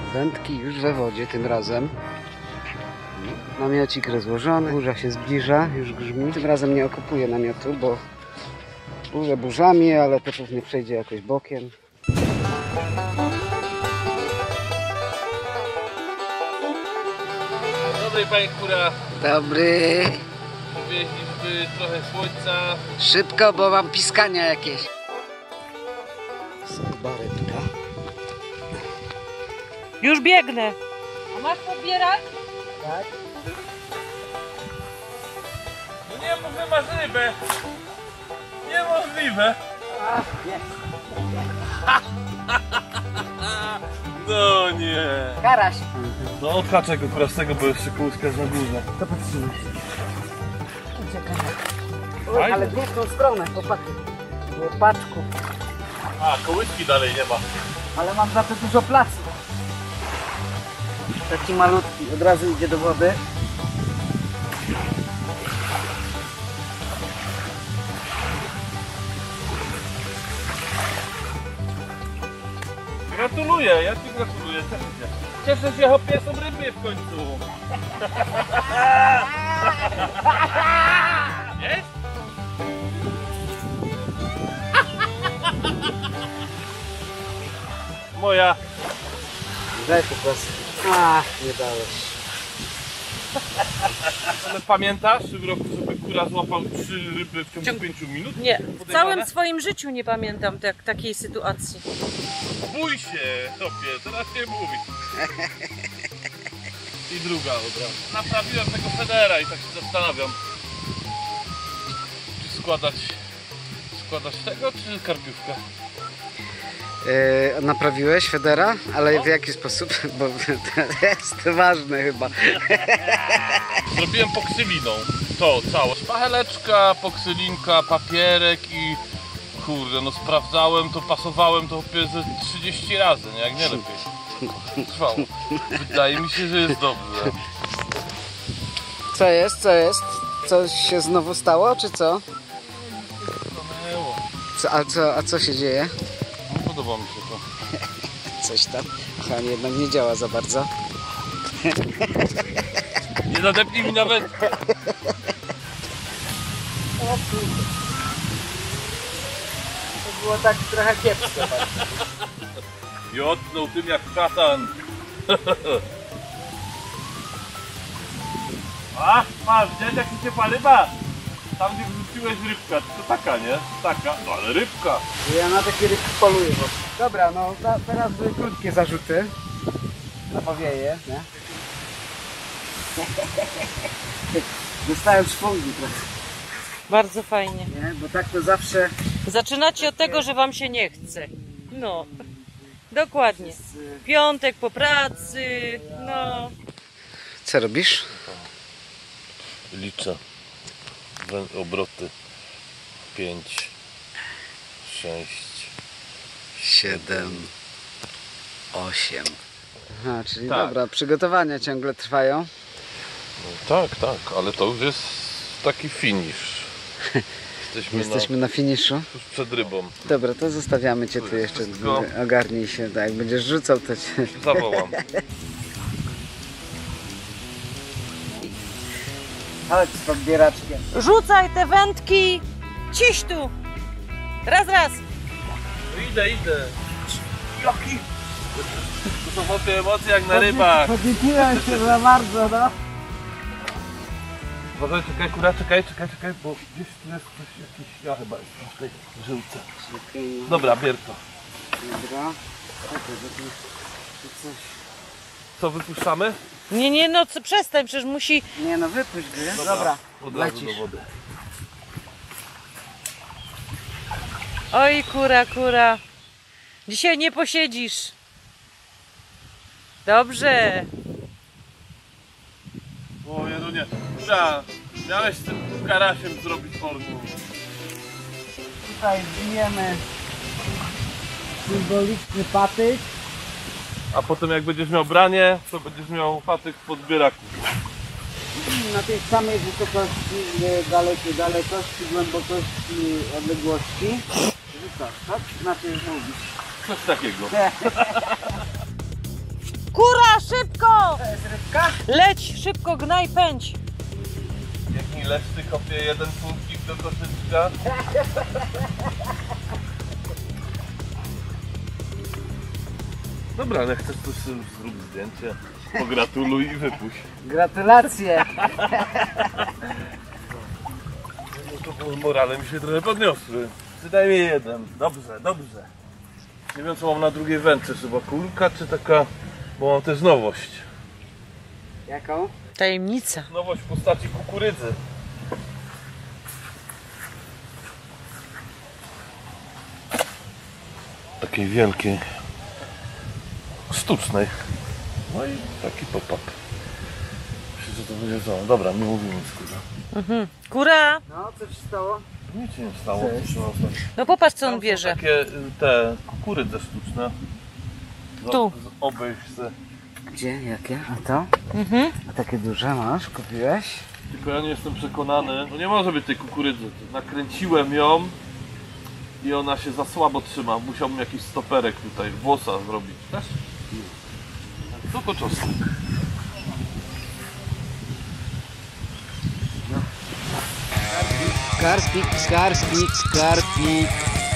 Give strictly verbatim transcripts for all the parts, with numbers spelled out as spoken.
Wędki już we wodzie tym razem. Namiocik rozłożony, burza się zbliża, już grzmi. Tym razem nie okopuję namiotu, bo burzę burzami, ale to pewnie przejdzie jakoś bokiem. Dobry, panie Kura. Dobry. Przywieźliśmy trochę słońca. Szybko, bo mam piskania jakieś. Chyba rybka. Już biegnę. A masz podbierać? Tak. No nie, bo wy masz rybę. Niemożliwe. A, jest. No nie. Karaś. No odhaczę go prostego, bo jeszcze kółska na górze. To patrzymy. Uciekaj. Fajnie. Ale nie w tą stronę, chłopaki. Łopaczku. A, kołyski dalej nie ma. Ale mam za to dużo placu. Taki malutki, od razu idzie do wody. Gratuluję, ja ci gratuluję, cieszę się. Cieszę się, hopie, są ryby w końcu. Jest? Moja. Daj po prostu. Ach, nie dałeś. Ale pamiętasz w roku, żeby Kura złapał trzy ryby w ciągu pięciu minut? Nie, w całym swoim życiu nie pamiętam tak, takiej sytuacji. Bój się, topie, teraz nie mówi. I druga od razu. Naprawiłem tego federa i tak się zastanawiam, czy składać, składać tego, czy karpiówkę? Yy, naprawiłeś Federa? Ale No. w jaki sposób? Bo to jest ważne chyba. Zrobiłem poksyliną to całe. Szpacheleczka, poksylinka, papierek i kurde, no sprawdzałem to, pasowałem to ze trzydzieści razy, nie? Jak nie lepiej. Trwało. Wydaje mi się, że jest dobrze. Co jest? Co jest? Coś się znowu stało, czy co? Stanęło. co a, co a co się dzieje? No, podoba mi się to. Coś tam. Aha, jednak nie działa za bardzo. Nie zadepnij mi nawet. O kurde. To było tak trochę kiepsko. I odtnął tym jak szatan. A, masz, gdzieś jak się ciepła ryba. Tam gdzie wrzuciłeś rybka, to taka, nie? Taka, no ale rybka. Ja na takie ryby poluję. Bo... Dobra, no za, teraz były krótkie zarzuty. Na powieje, nie? Dostałem szwungi trochę, Bardzo fajnie. nie? Bo tak to zawsze... Zaczynacie od tego, że wam się nie chce. No, dokładnie. Piątek po pracy, no. Co robisz? Liczę obroty. pięć, sześć, siedem, osiem. Aha, czyli Tak. dobra, przygotowania ciągle trwają. No tak, tak, ale to już jest taki finish. Jesteśmy, Jesteśmy na finiszu. tuż przed rybą. Dobra, to zostawiamy cię tu jeszcze. Wszystko. Ogarnij się, tak jak będziesz rzucał, to cię... Zawołam. Chodź z podbieraczkiem. Rzucaj te wędki! Ciś tu! Raz, raz! Idę, idę. Jaki? To są mocne emocje jak na rybach. Podnieciłem się za bardzo, no. Uważaj, czekaj, Kura, czekaj, czekaj, czekaj, bo gdzieś tu jest coś jakiś, ja chyba jestem w tej żyłce. Dobra, bier to. Dobra. Czekaj, bo tu, tu coś... Co, wypuszczamy? Nie, nie, no co, przestań, przecież musi... Nie no, wypuść go, nie? Dobra, Od razu lecisz. do wody. Oj, kura, kura. Dzisiaj nie posiedzisz. Dobrze. O Jerunie, Kura, miałeś z tym karasiem zrobić formę. Tutaj zbijemy symboliczny patyk. A potem jak będziesz miał branie, to będziesz miał patyk w podbieraku. Na tej samej wysokości, dalekiej dalekości, głębokości, odległości. Rzucasz, tak? Znaczy mówisz. Coś takiego. Kura, szybko! To jest rybka? Leć, szybko, gnaj, pędź. Jak mi leszczy kopie jeden punkcik do koszyczka. Dobra, ale chcesz coś sobie zrób zdjęcie. Pogratuluj i wypuść. Gratulacje! No to morale mi się trochę podniosły. Przynajmniej jeden. Dobrze, dobrze. Nie wiem co mam na drugiej wędce, chyba kulka czy taka, bo mam też nowość. Jaką? Tajemnica. Nowość w postaci kukurydzy. Takiej wielkiej. Sztucznej. No i taki pop-up. Myślę, że to będzie co? Dobra, nie mówimy nic, kurwa. Mhm. Kura! No, co się stało? Nic się nie stało. Cześć. No popatrz co Tam on są bierze. takie y, te kukurydze sztuczne. Z- Tu. Z obejść se. Gdzie? Jakie? A to? Mhm. A takie duże masz? Kupiłeś? Tylko ja nie jestem przekonany. No nie może być tej kukurydzy. Nakręciłem ją i ona się za słabo trzyma. Musiałbym jakiś stoperek tutaj, włosa zrobić. Też? Co to czosnek? Skarpik, skarpik, skarpik.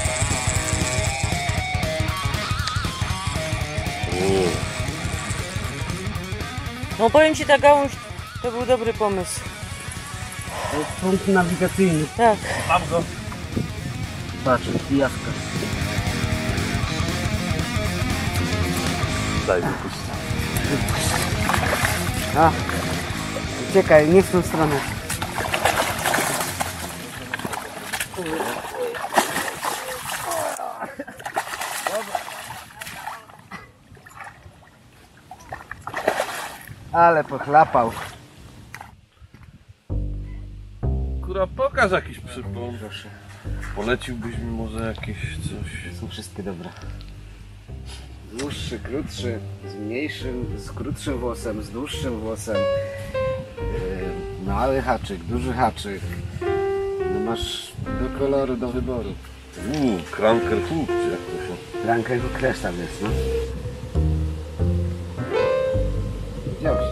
No powiem ci, ta gałąź to był dobry pomysł. To jest punkt nawigacyjny. Tak. Mam go. Patrz, pijawka. Daj wypuść. A, uciekaj, nie w tą stronę. Ale pochlapał. Kura, pokaż jakiś przypomn. Proszę. Poleciłbyś mi może jakieś coś. Są wszystkie dobre. Dłuższy, krótszy, z mniejszym, z krótszym włosem, z dłuższym włosem. Yy, mały haczyk, duży haczyk. No masz do koloru, do wyboru. Uuu, Kranker Hook, czy jak to się... Rankę i kresz tam jest, no. Wziąłeś.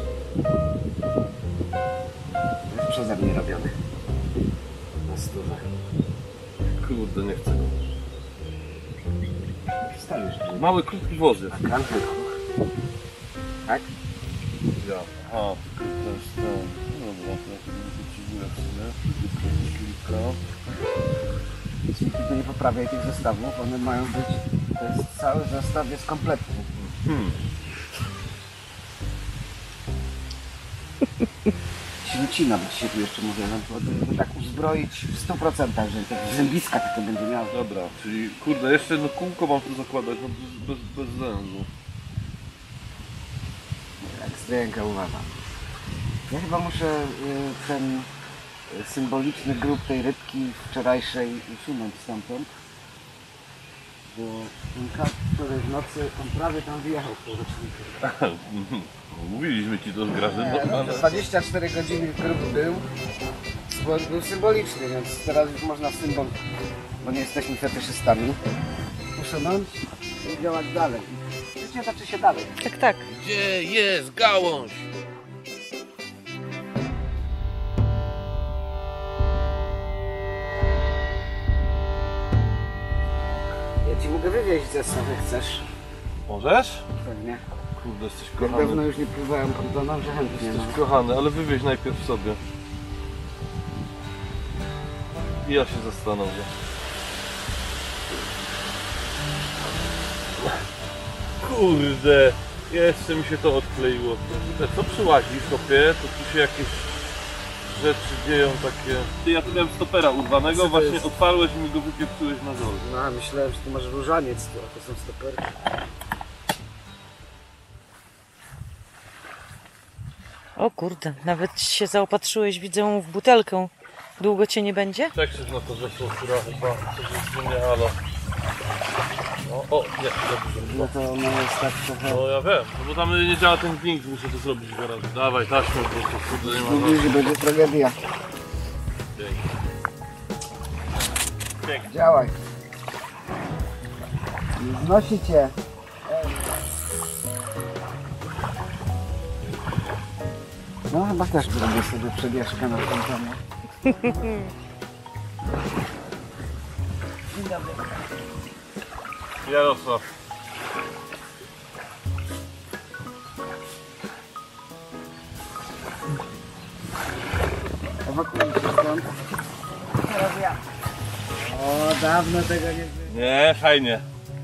Jest przeze mnie robiony. Na stówę. Kurde, nie chcę go. Wstawisz tu. Mały, krótki włos jest. Rankę Hook. Tak? Ja. Aha, to jest ten. Dobra, to ja to wyciąguję sobie. Kilka. Tylko nie poprawiaj tych zestawów, one mają być, to jest cały zestaw jest kompletny. Hmm. Śrucina by ci się tu jeszcze mówię, no, żeby tak uzbroić w stu procentach, że te zębiska tylko będzie miał. Dobra, czyli kurde, jeszcze jedno kółko mam tu zakładać, no bez, bez, bez sensu. Ekstremalnie uważam. Ja chyba muszę y, ten symboliczny grób tej rybki wczorajszej usunąć stamtąd. Bo ten kat wczoraj w nocy, on prawie tam wyjechał po roczniku. Mówiliśmy ci to z Grażyną, Nie, no, ale... dwadzieścia cztery godziny grób był, bo był symboliczny, więc teraz już można w symbol, bo nie jesteśmy fetyszystami, usunąć i działać dalej. Życie toczy się dalej. Tak, tak. Gdzie jest gałąź? Ja ci mogę wywieźć zestaw, jak chcesz. Możesz? Pewnie. Kurde, jesteś Jak dawno kochany. już nie pływałem kondonem, że chętnie. Jesteś No. kochany, ale wywieź najpierw sobie. I ja się zastanowię. Kurde, jeszcze mi się to odkleiło. Kurde, co przyłazisz, kopie, to tu się jakieś rzeczy dzieją takie... Ja tu miałem stopera urwanego, Co to właśnie jest? otwarłeś i mi go wypieprzyłeś na dole. No, a myślałem, że tu masz różaniec, tu, a to są stoperki. O kurde, nawet się zaopatrzyłeś, widzę, w butelkę. Długo cię nie będzie? Tak się na to rzeczą, która chyba coś jest nie halo. O, o, nie, dobrze. No to ono jest tak trochę... No ja wiem, no bo tam nie działa ten link, muszę to zrobić w garażu. Dawaj taśmę, bo to kurde nie ma Mówisz, na... że będzie tragedia. Pięknie. Pięknie. Działaj. Nie znosi cię. No chyba też zrobię sobie przebieżkę na fontannie. Dzień dobry. Jarosław. Ewakuuj się stąd. Teraz ja. O, dawno tego nie było. Nie, fajnie.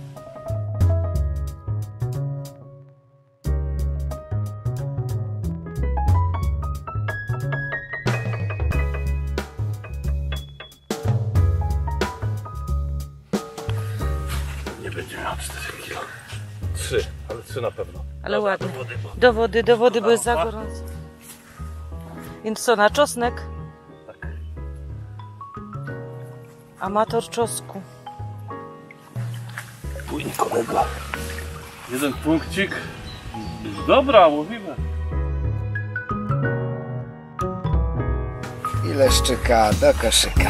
Nie będzie miał cztery kilo. trzy, ale trzy na pewno. Ale ładnie. Do wody, do wody, bo jest za gorąco. Więc co, na czosnek? Tak. Amator czosnku. Płyń kolego. Jeden punkcik. Dobra, mówimy. I leszczyka do koszyka.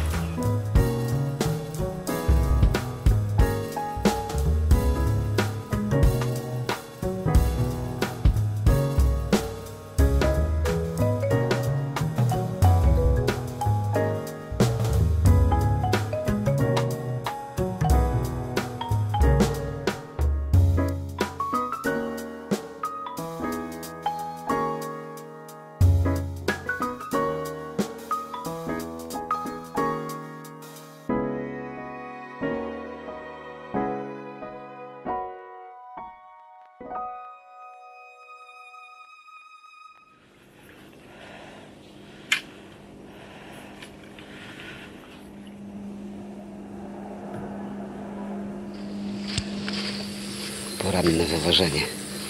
Poranne wywożenie.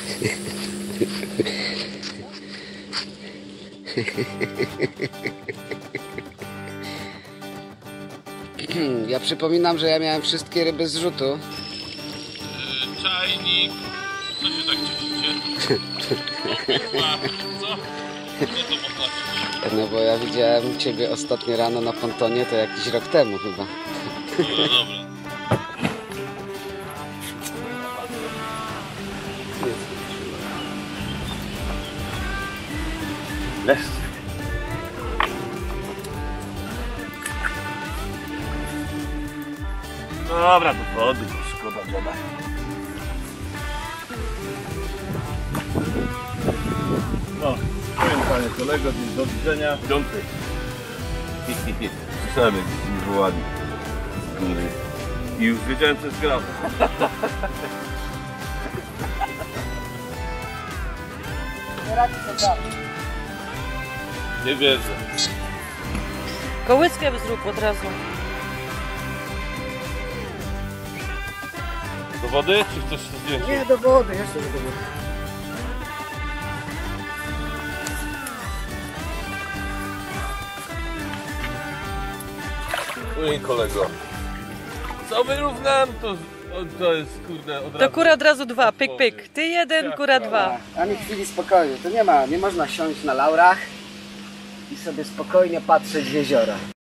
Ja przypominam, że ja miałem wszystkie ryby z rzutu. Yy, czajnik. Co się tak cieszycie? O, co? Co to potrafisz? No bo ja widziałem Ciebie ostatnio rano na pontonie, to jakiś rok temu chyba. No dobra. Lesz. Dobra, do wody, bo szkoda woda. No, powiem panie kolego, dzień do widzenia. Piąty. Słyszałem jak mi wołali z góry. I już wiedziałem co jest grane. Nie wierzę. Kołyskę zrób od razu. Do wody, czy chcesz to zdjąć? Nie, do wody, jeszcze do wody. Oj kolego. Co wyrównałem, to, to jest kurde od To razu. kura od razu dwa, pyk, pyk. Ty jeden, kura dwa. Ani chwili spokoju, to nie ma, nie można siąść na laurach i sobie spokojnie patrzeć w jeziora.